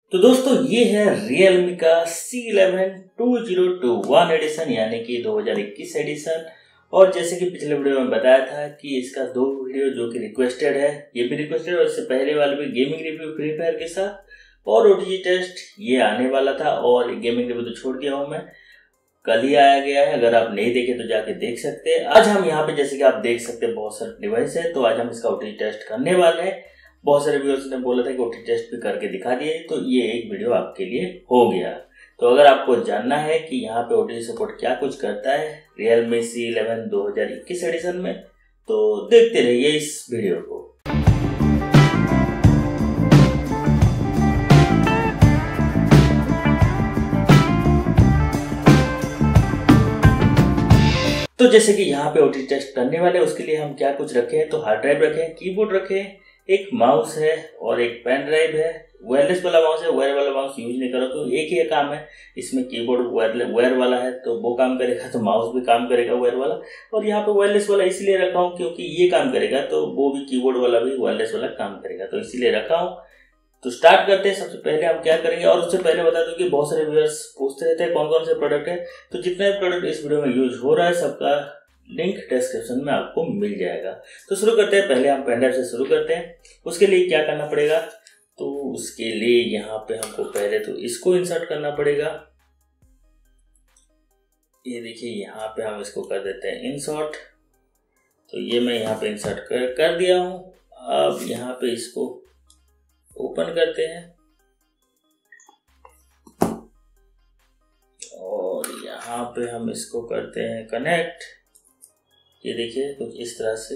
तो दोस्तों ये है Realme का C11 2021 एडिशन यानी कि 2021 एडिशन। और जैसे कि पिछले वीडियो में बताया था कि इसका दो वीडियो जो कि रिक्वेस्टेड है, ये भी रिक्वेस्टेड और इससे पहले वाले भी गेमिंग रिव्यू फ्री फायर के साथ और ओटीजी टेस्ट ये आने वाला था। और गेमिंग रिव्यू तो छोड़ दिया हूँ मैं, कल ही आया गया है। अगर आप नहीं देखे तो जाके देख सकते हैं। आज हम यहाँ पे जैसे कि आप देख सकते हैं बहुत सारे डिवाइस है, तो आज हम इसका ओटीजी टेस्ट करने वाले हैं। बहुत सारे व्यूअर्स ने बोला था कि ओटीजी टेस्ट भी करके दिखा दिए, तो ये एक वीडियो आपके लिए हो गया। तो अगर आपको जानना है कि यहाँ पे ओटीजी सपोर्ट क्या कुछ करता है Realme C11 2021 एडिशन में, तो देखते रहिए इस वीडियो को। तो जैसे कि यहाँ पे ओटीजी टेस्ट करने वाले उसके लिए हम क्या कुछ रखे हैं, तो हार्ड ड्राइव रखे हैं, कीबोर्ड रखे हैं, एक माउस है और एक पेन ड्राइव है। वायरलेस वाला माउस है, वायर वाला माउस यूज नहीं करो, तो एक ही काम है इसमें। कीबोर्ड वायर वाला है तो वो काम करेगा, तो माउस भी काम करेगा वायर वाला। और यहाँ पे वायरलेस वाला इसलिए रखा हूँ क्योंकि ये काम करेगा तो वो भी कीबोर्ड वाला भी वायरलेस वाला काम करेगा, तो इसीलिए रखा हूँ। तो स्टार्ट करते हैं। सबसे पहले हम क्या करेंगे, और उससे पहले बता दूं कि बहुत सारे व्यूअर्स पूछते रहते हैं कौन कौन से प्रोडक्ट है, तो जितने प्रोडक्ट इस वीडियो में यूज हो रहा है सबका लिंक डिस्क्रिप्शन में आपको मिल जाएगा। तो शुरू करते हैं। पहले हम पेन ड्राइव से शुरू करते हैं। उसके लिए क्या करना पड़ेगा, तो उसके लिए यहाँ पे हमको पहले तो इसको इंसर्ट करना पड़ेगा। ये देखिए यहाँ पे हम इसको कर देते हैं इंसर्ट। तो ये मैं यहाँ पे इंसर्ट कर दिया हूँ। अब यहाँ पे इसको ओपन करते हैं और यहाँ पे हम इसको करते हैं कनेक्ट। ये देखिए कुछ इस तरह से।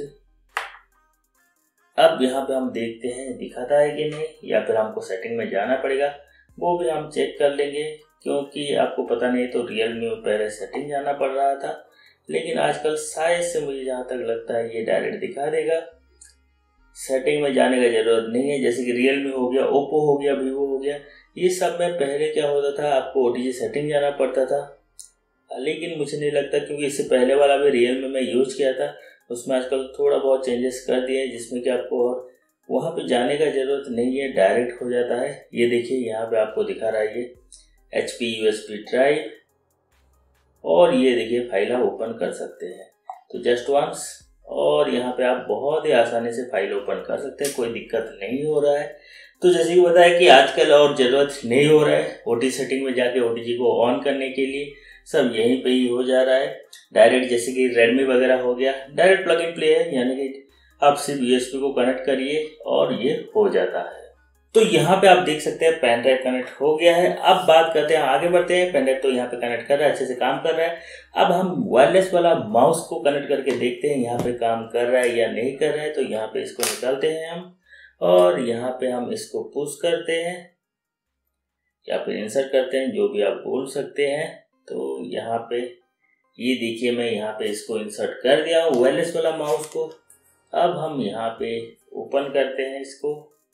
अब यहाँ पे हम देखते हैं दिखाता है कि नहीं, या फिर हमको सेटिंग में जाना पड़ेगा, वो भी हम चेक कर लेंगे। क्योंकि आपको पता नहीं तो Realme में पहले सेटिंग जाना पड़ रहा था, लेकिन आजकल शायद से मुझे जहाँ तक लगता है ये डायरेक्ट दिखा देगा। सेटिंग में जाने का जरूरत नहीं है। जैसे कि Realme हो गया, Oppo हो गया, Vivo हो गया, ये सब में पहले क्या होता था, आपको ओटीजी सेटिंग जाना पड़ता था। लेकिन मुझे नहीं लगता, क्योंकि इससे पहले वाला भी Realme में यूज किया था, उसमें आजकल थोड़ा बहुत चेंजेस कर दिए जिसमें कि आपको और वहाँ पे जाने का जरूरत नहीं है, डायरेक्ट हो जाता है। ये देखिए यहाँ पे आपको दिखा रहा है ये HP USB ड्राइव, और ये देखिए फाइल आप ओपन कर सकते हैं। तो जस्ट वंस, और यहाँ पे आप बहुत ही आसानी से फाइल ओपन कर सकते हैं, कोई दिक्कत नहीं हो रहा है। तो जैसे कि बताया कि आजकल और ज़रूरत नहीं हो रहा है ओटीजी सेटिंग में जाके ओटीजी को ऑन करने के लिए, सब यहीं पे ही हो जा रहा है डायरेक्ट। जैसे कि Redmi वगैरह हो गया, डायरेक्ट प्लग इन प्ले है, यानी कि आप सिर्फ USB को कनेक्ट करिए और ये हो जाता है। तो यहाँ पे आप देख सकते हैं पेन ड्राइव कनेक्ट हो गया है। अब बात करते हैं, आगे बढ़ते हैं। पेन ड्राइव तो यहाँ पे कनेक्ट कर रहा है, अच्छे से काम कर रहा है। अब हम वायरलेस वाला माउस को कनेक्ट करके देखते हैं यहाँ पे काम कर रहा है या नहीं कर रहा है। तो यहाँ पे इसको निकालते हैं हम, और यहाँ पे हम इसको पुश करते हैं या फिर इंसर्ट करते हैं, जो भी आप बोल सकते हैं। तो यहाँ पे ये देखिए मैं यहाँ पे इसको इंसर्ट कर दिया हूँ वायरलेस वाला माउस को। अब हम यहाँ पे ओपन करते हैं इसको,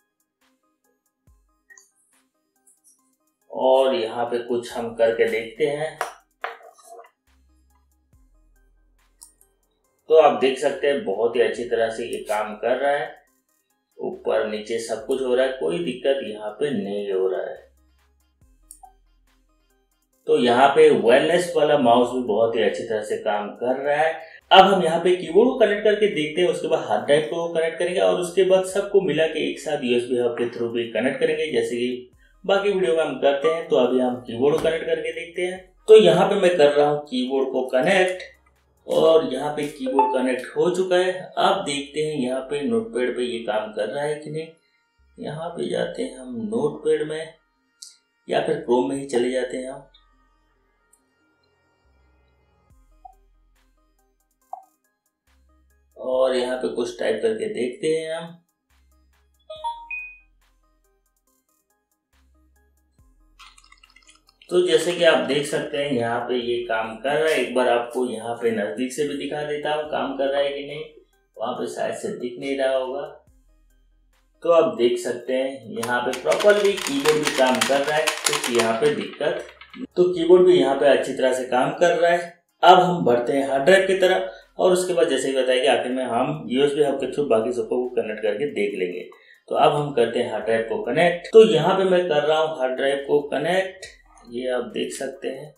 और यहाँ पे कुछ हम करके देखते हैं। तो आप देख सकते हैं बहुत ही अच्छी तरह से ये काम कर रहा है, ऊपर नीचे सब कुछ हो रहा है, कोई दिक्कत यहाँ पे नहीं हो रहा है। तो यहाँ पे वायरलेस वाला माउस भी बहुत ही अच्छी तरह से काम कर रहा है। अब हम यहाँ पे कीबोर्ड को कनेक्ट करके देखते हैं, उसके बाद हार्ड ड्राइव को कनेक्ट करेंगे, और उसके बाद सबको मिला के एक साथ USB हब के थ्रू भी कनेक्ट करेंगे, जैसे कि बाकी वीडियो में हम करते हैं। तो अभी हम कीबोर्ड को कनेक्ट करके देखते हैं। तो यहाँ पे मैं कर रहा हूँ कीबोर्ड को कनेक्ट, और यहाँ पे कीबोर्ड कनेक्ट हो चुका है। अब देखते हैं यहाँ पे नोटपैड पे ये काम कर रहा है कि नहीं। यहाँ पे जाते हैं हम नोटपैड में, या फिर क्रोम में ही चले जाते हैं हम। और यहाँ पे कुछ टाइप करके देखते हैं हम। तो जैसे कि आप देख सकते हैं यहाँ पे ये काम कर रहा है। एक बार आपको यहाँ पे नजदीक से भी दिखा देता हूँ काम कर रहा है कि नहीं, वहां पे शायद से दिख नहीं रहा होगा। तो आप देख सकते हैं यहाँ पे प्रॉपरली कीबोर्ड भी काम कर रहा है, कुछ यहाँ पे दिक्कत, तो कीबोर्ड भी यहाँ पे अच्छी तरह से काम कर रहा है। अब हम बढ़ते हैं हार्ड ड्राइव की तरफ, और उसके बाद जैसे ही बताया कि आखिर में हम USB हब के थ्रू बाकी सबको कनेक्ट करके देख लेंगे। तो अब हम करते हैं हार्ड ड्राइव को कनेक्ट। तो यहाँ पे मैं कर रहा हूँ हार्ड ड्राइव को कनेक्ट, ये आप देख सकते हैं।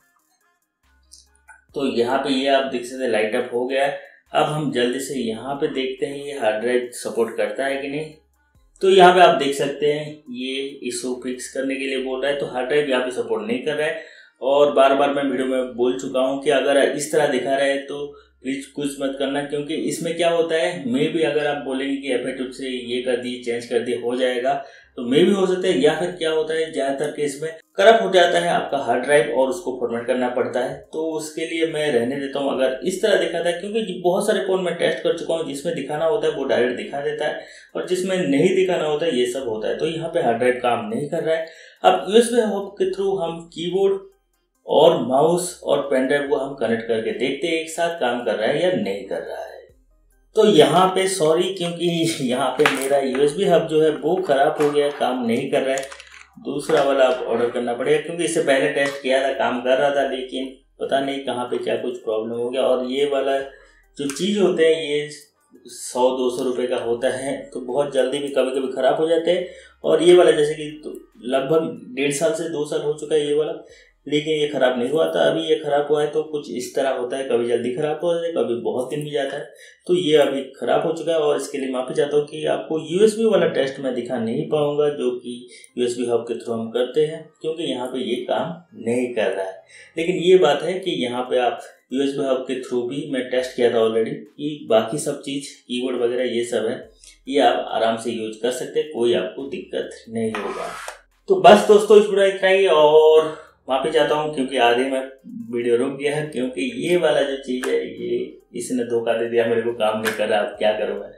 तो यहाँ पे ये आप देख सकते हैं लाइट अप हो गया है। अब हम जल्दी से यहाँ पे देखते हैं ये हार्ड ड्राइव सपोर्ट करता है कि नहीं। तो यहाँ पे आप देख सकते हैं ये इशू फिक्स करने के लिए बोल रहा है, तो हार्ड ड्राइव यहाँ पे सपोर्ट नहीं कर रहा है। और बार बार मैं वीडियो में बोल चुका हूँ कि अगर इस तरह दिखा रहा है तो प्लीज कुछ मत करना, क्योंकि इसमें क्या होता है, मे भी अगर आप बोलेंगे कि F8 से ये कर दिए चेंज कर दिए हो जाएगा, तो मे भी हो सकता है, या फिर क्या होता है ज्यादातर केस में करप्ट हो जाता है आपका हार्ड ड्राइव और उसको फॉर्मेट करना पड़ता है। तो उसके लिए मैं रहने देता हूँ अगर इस तरह दिखाता है, क्योंकि बहुत सारे फोन मैं टेस्ट कर चुका हूँ जिसमें दिखाना होता है वो डायरेक्ट दिखा देता है और जिसमें नहीं दिखाना होता है ये सब होता है। तो यहाँ पे हार्ड ड्राइव काम नहीं कर रहा है। अब USB हब के थ्रू हम कीबोर्ड और माउस और पेन ड्राइव को हम कनेक्ट करके देखते हैं एक साथ काम कर रहा है या नहीं कर रहा है। तो यहाँ पे सॉरी, क्योंकि यहाँ पे मेरा USB हब जो है वो खराब हो गया, काम नहीं कर रहा है। दूसरा वाला आप ऑर्डर करना पड़ेगा, क्योंकि इससे पहले टेस्ट किया था, काम कर रहा था, लेकिन पता नहीं कहाँ पे क्या कुछ प्रॉब्लम हो गया। और ये वाला जो चीज़ होते हैं ये 100-200 रुपये का होता है, तो बहुत जल्दी भी कभी कभी ख़राब हो जाते हैं। और ये वाला जैसे कि तो लगभग 1.5 साल से 2 साल हो चुका है ये वाला, लेकिन ये ख़राब नहीं हुआ था। अभी ये ख़राब हुआ है तो कुछ इस तरह होता है, कभी जल्दी ख़राब हो जाता है, कभी बहुत दिन भी जाता है। तो ये अभी ख़राब हो चुका है और इसके लिए माफ़ी चाहता हूँ कि आपको USB वाला टेस्ट मैं दिखा नहीं पाऊँगा जो कि USB हब के थ्रू हम करते हैं, क्योंकि यहाँ पे ये काम नहीं कर रहा है। लेकिन ये बात है कि यहाँ पे आप USB हब के थ्रू भी मैं टेस्ट किया था ऑलरेडी, कि बाकी सब चीज़ कीबोर्ड वगैरह ये सब है, ये आप आराम से यूज कर सकते हैं, कोई आपको दिक्कत नहीं होगा। तो बस दोस्तों इस वीडियो इतना ही, और माफ़ी चाहता हूँ क्योंकि आधे में वीडियो रुक गया है, क्योंकि ये वाला जो चीज़ है ये इसने धोखा दे दिया, मेरे को काम नहीं कर रहा, अब क्या करूँ मैं।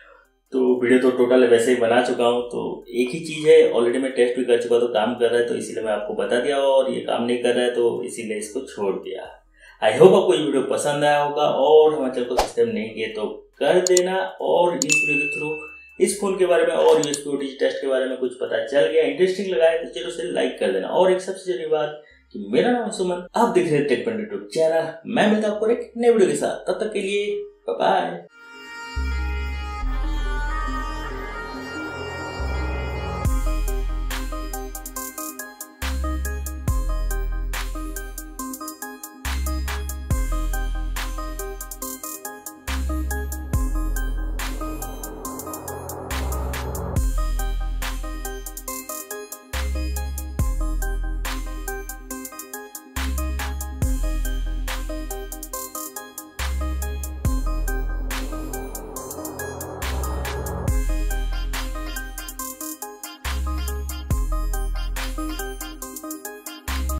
तो वीडियो तो टोटल वैसे ही बना चुका हूँ, तो एक ही चीज़ है, ऑलरेडी मैं टेस्ट भी कर चुका, तो काम कर रहा है, तो इसीलिए मैं आपको बता दिया, और ये काम नहीं कर रहा है तो इसीलिए इसको छोड़ दिया। आई होप आपको ये वीडियो पसंद आया होगा, और हमारे चैनल को सब्सक्राइब नहीं किए तो कर देना। और इस वीडियो के थ्रू इस फोन के बारे में और USB टेस्ट के बारे में कुछ पता चल गया, इंटरेस्टिंग लगा है, तो जरूर से लाइक कर देना। और एक सबसे जरूरी बात कि मेरा नाम सुमन, आप देख रहे हैं टेक पॉइंट यूट्यूब चैनल। मैं मिलता हूं आपको एक नए वीडियो के साथ, तब तक के लिए बाय बाय।